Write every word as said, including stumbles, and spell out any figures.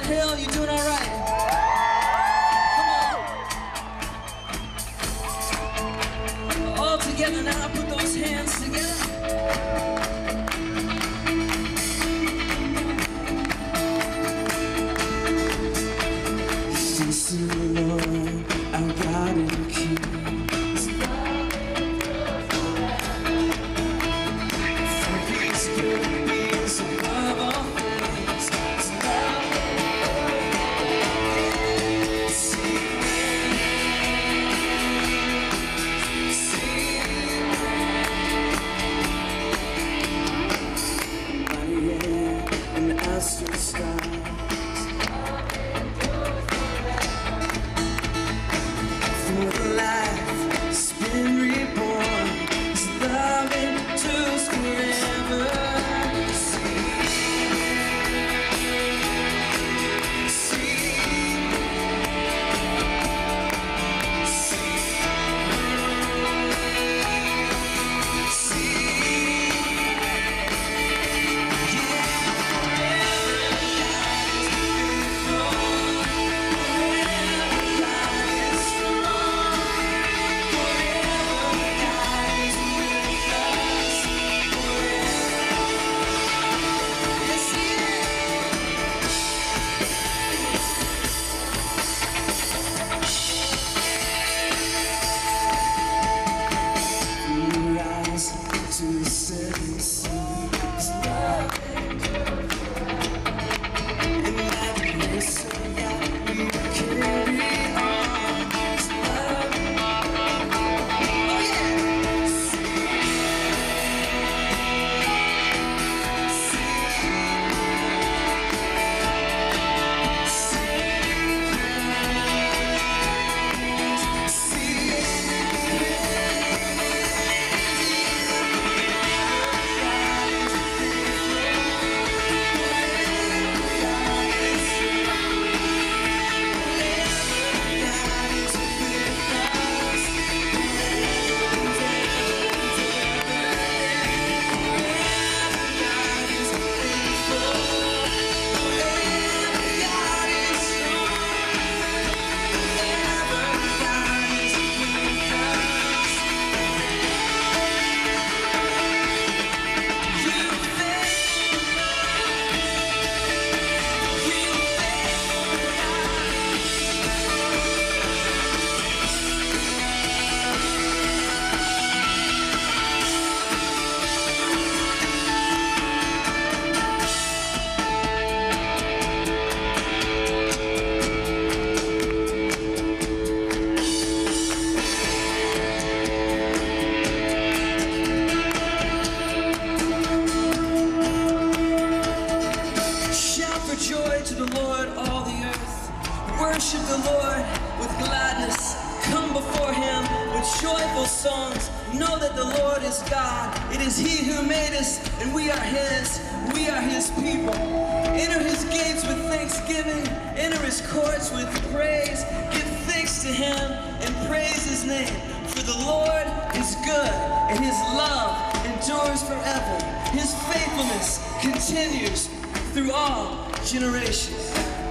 Hill, you doing all right? Come on. All together now, put those hands together. This is the Lord, our God and King. Worship the Lord with gladness. Come before Him with joyful songs. Know that the Lord is God. It is He who made us, and we are His. We are His people. Enter His gates with thanksgiving. Enter His courts with praise. Give thanks to Him and praise His name. For the Lord is good, and His love endures forever. His faithfulness continues through all generations.